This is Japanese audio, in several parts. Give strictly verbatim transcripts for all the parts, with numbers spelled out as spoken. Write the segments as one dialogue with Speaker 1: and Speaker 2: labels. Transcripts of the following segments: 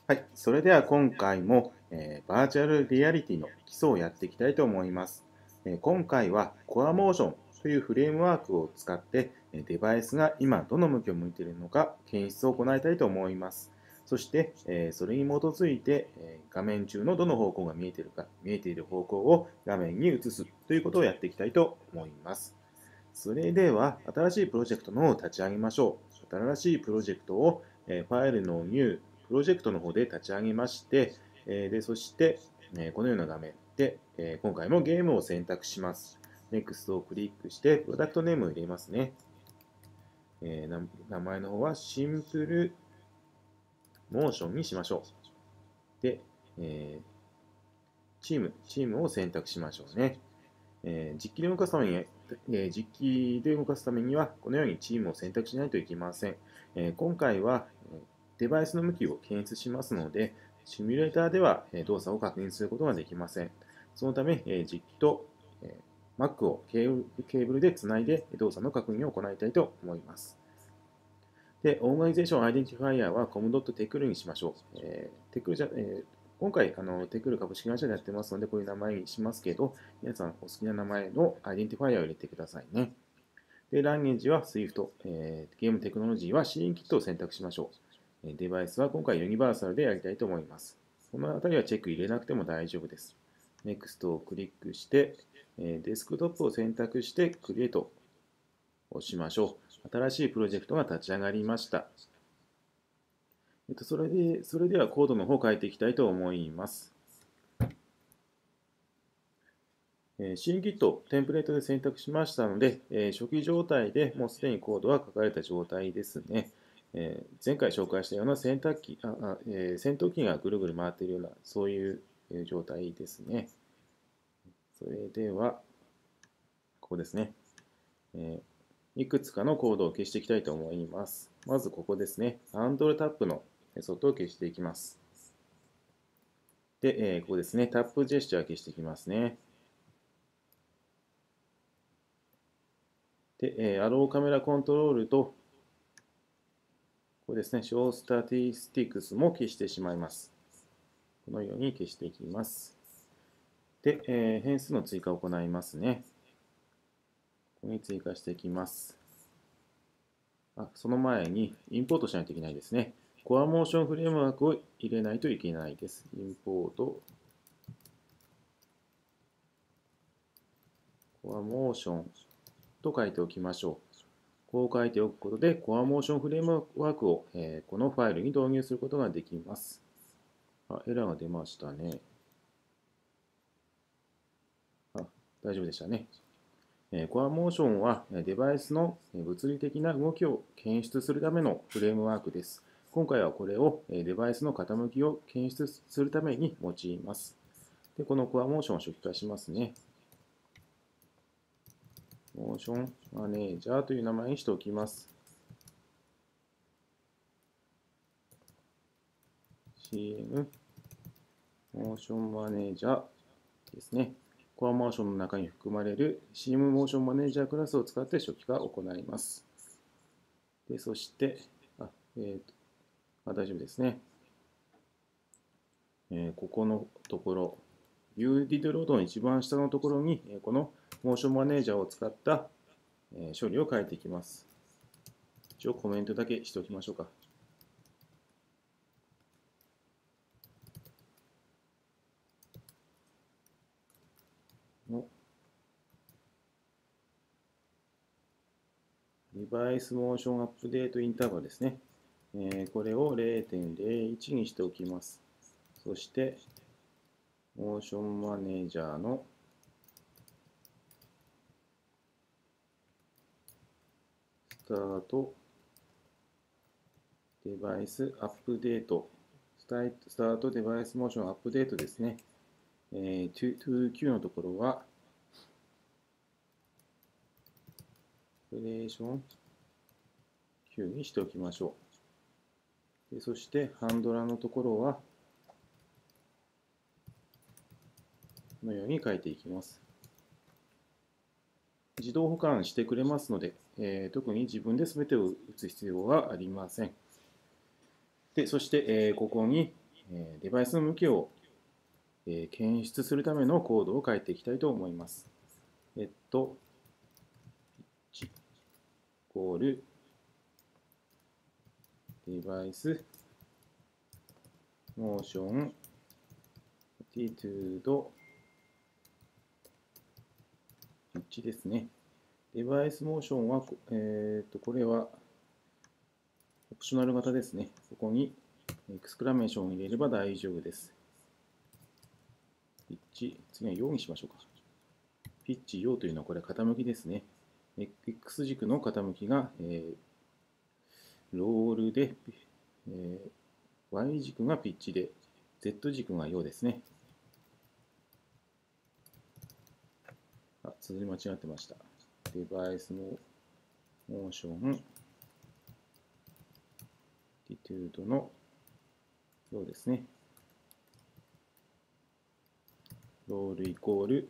Speaker 1: はい、それでは今回も、えーバーチャルリアリティの基礎をやっていきたいと思います。えー今回は Core Motion というフレームワークを使って、えーデバイスが今どの向きを向いているのか検出を行いたいと思います。そして、えーそれに基づいて、えー画面中のどの方向が見えているか、見えている方向を画面に移すということをやっていきたいと思います。それでは、新しいプロジェクトの方を立ち上げましょう。新しいプロジェクトを、えーファイルのニュー、プロジェクトの方で立ち上げまして、えーでそして、えーこのような画面で、えー今回もゲームを選択します。Next をクリックして、プロダクトネームを入れますね。えー名前の方はシンプルモーションにしましょう。で、えーチーム、チームを選択しましょうね。えー実機で動かすために、えー実機で動かすためには、このようにチームを選択しないといけません。えー今回は、デバイスの向きを検出しますので、シミュレーターでは動作を確認することができません。そのため、え実機と、え Mac をケーブルでつないで動作の確認を行いたいと思います。で、オーガニゼーションアイデンティファイアは コムドットテクル にしましょう。えー、テクルじゃ、えー今回、あの、テクル株式会社でやってますので、こういう名前にしますけど、皆さんお好きな名前のアイデンティファイアを入れてくださいね。で、ランゲージは Swift、えーゲームテクノロジーは シーエヌ キットを選択しましょう。デバイスは今回ユニバーサルでやりたいと思います。このあたりはチェック入れなくても大丈夫です。Next をクリックして、えーデスクトップを選択して Create を押しましょう。新しいプロジェクトが立ち上がりました。えっと、それで、それではコードの方を書いていきたいと思います。えー、シーエヌ キット、テンプレートで選択しましたので、えー初期状態でもうすでにコードは書かれた状態ですね。えー前回紹介したような洗濯機、ああえー戦闘機がぐるぐる回っているような、そういう状態ですね。それでは、ここですね。えーいくつかのコードを消していきたいと思います。まずここですね。ハンドルタップのメソッドを消していきます。で、えーここですね。タップジェスチャー消していきますね。で、えーアローカメラコントロールと、これですね、Show Statistics も消してしまいます。このように消していきます。で、えー変数の追加を行いますね。ここに追加していきます。あ、その前にインポートしないといけないですね。コアモーションフレームワークを入れないといけないです。インポート、コアモーションと書いておきましょう。こう書いておくことで、コアモーションフレームワークを、えーこのファイルに導入することができます。あ、エラーが出ましたね。あ、大丈夫でしたね。コアモーションはデバイスの物理的な動きを検出するためのフレームワークです。今回はこれをデバイスの傾きを検出するために用います。で、このコアモーションを初期化しますね。モーションマネージャーという名前にしておきます。シーエム モーションマネージャーですね。コアモーションの中に含まれる シーエム モーションマネージャークラスを使って初期化を行います。で、そして、あ、えーと、あ、大丈夫ですね。えーここのところ、View Did Load の一番下のところに、このモーションマネージャーを使った処理を書いていきます。一応コメントだけしておきましょうか。のデバイスモーションアップデートインターバルですね。えーこれを れいてんれいいち にしておきます。そして、モーションマネージャーのスタートデバイスアップデートスタートデバイスモーションアップデートですね。えー、トゥーキュー のところは、オペレーション キュー にしておきましょう。でそして、ハンドラーのところは、このように書いていきます。自動保管してくれますので、えー、特に自分で全てを打つ必要はありません。で、そして、えー、ここにえーデバイスの向きを、えー検出するためのコードを書いていきたいと思います。えっと、イコールデバイスモーションアティチュードピッチですね。デバイスモーションは、えー、とこれはオプショナル型ですね。ここにエクスクラメーションを入れれば大丈夫です。ピッチ、次はよにしましょうか。ピッチよというのはこれ傾きですね。X 軸の傾きが、えー、ロールで、えー、Y 軸がピッチで、Z 軸がよですね。あ、綴り間違ってました。デバイスのモーション、アティチュードのようですね。ロールイコール、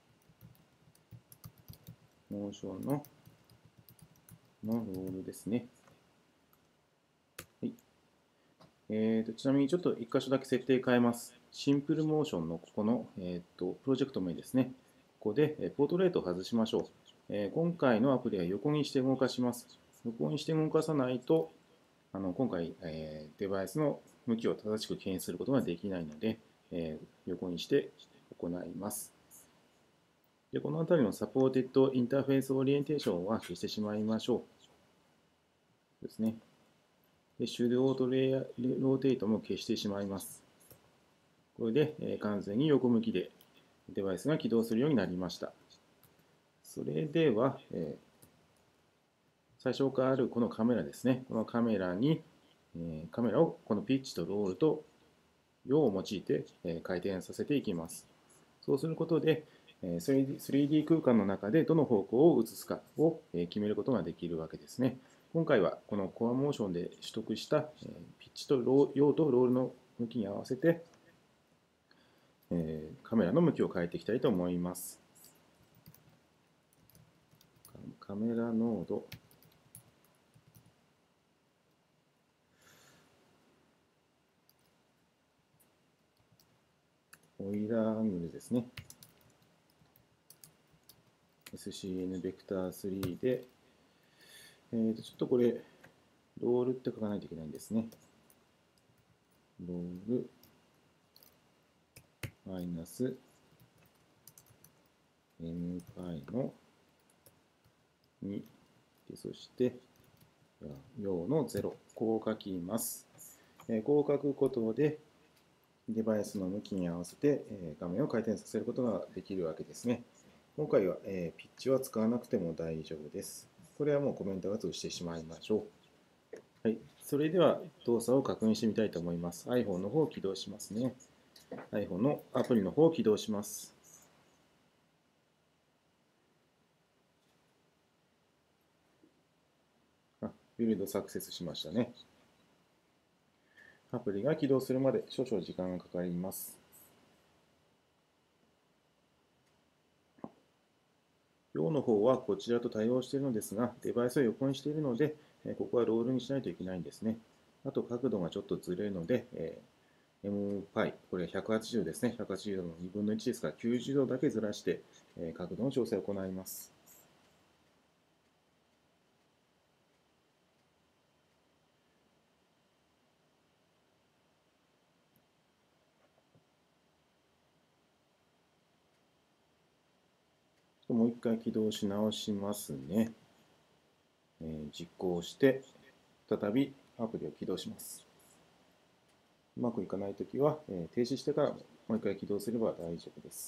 Speaker 1: モーションののロールですね。はい。えーと、ちなみにちょっと一箇所だけ設定変えます。シンプルモーションのここの、えーと、プロジェクト名ですね。ここでポートレートを外しましょう。えー、今回のアプリは横にして動かします。横にして動かさないと、あの今回、えー、デバイスの向きを正しく検出することができないので、えー、横にして行います。でこの辺りのサポーテッドインターフェースオリエンテーションは消してしまいましょう。ですね。で手動とレイヤーローテートも消してしまいます。これで、えー、完全に横向きでデバイスが起動するようになりました。それでは、えー、最初からあるこのカメラですね。このカメラに、えー、カメラをこのピッチとロールと陽を用いて、えー、回転させていきます。そうすることで、えー、スリーディー, スリーディー空間の中でどの方向を映すかを、えー、決めることができるわけですね。今回はこのコアモーションで取得した、えー、ピッチとロー陽とロールの向きに合わせて、えー、カメラの向きを変えていきたいと思います。カメラノードオイラーアングルですね。エスシーエヌ ベクタースリーで、えー、とちょっとこれ、ロールって書かないといけないんですね。ロール、マイナス、nπ のに、でそして、陽のゼロ、こう書きます。えー、こう書くことで、デバイスの向きに合わせて、えー、画面を回転させることができるわけですね。今回は、えー、ピッチは使わなくても大丈夫です。これはもうコメントが通してしまいましょう。はい。それでは動作を確認してみたいと思います。iPhone の方を起動しますね。iPhone のアプリの方を起動します。あ、ビルドサクセスしましたね。アプリが起動するまで少々時間がかかります。陽の方はこちらと対応しているのですが、デバイスを横にしているので、ここはロールにしないといけないんですね。あと角度がちょっとずれるので、nπ、これはひゃくはちじゅうですね。ひゃくはちじゅうどのにぶんのいちですから、きゅうじゅうどだけずらして、角度の調整を行います。もう一回起動し直しますね。えー、実行して、再びアプリを起動します。うまくいかないときは、えー、停止してからもう一回起動すれば大丈夫です。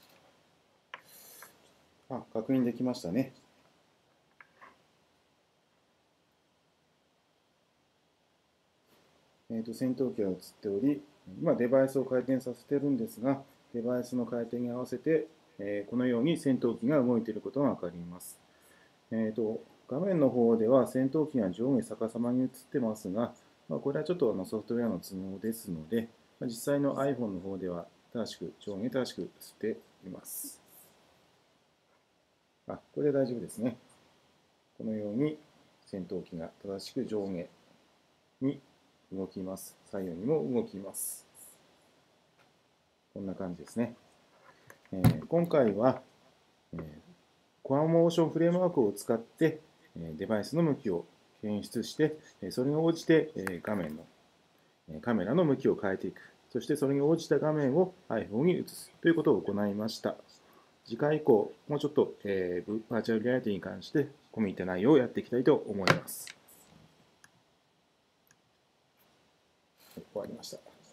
Speaker 1: あ、確認できましたね。 えー、と戦闘機が映っており、今デバイスを回転させているんですが、デバイスの回転に合わせて、えー、このように戦闘機が動いていることが分かります。えー、と画面の方では戦闘機が上下逆さまに映ってますが、まあ、これはちょっとあのソフトウェアの都合ですので、まあ、実際の iPhone の方では正しく上下正しく映っています。あ、これで大丈夫ですね。このように戦闘機が正しく上下に動きます。左右にも動きます。こんな感じですね。えー、今回は、えー、コアモーションフレームワークを使って、えー、デバイスの向きを検出して、それに応じて、えー、画面のカメラの向きを変えていく。そしてそれに応じた画面を iPhone に移すということを行いました。次回以降、もうちょっと、えー、バーチャルリアリティに関して込み入った内容をやっていきたいと思います。終わりました。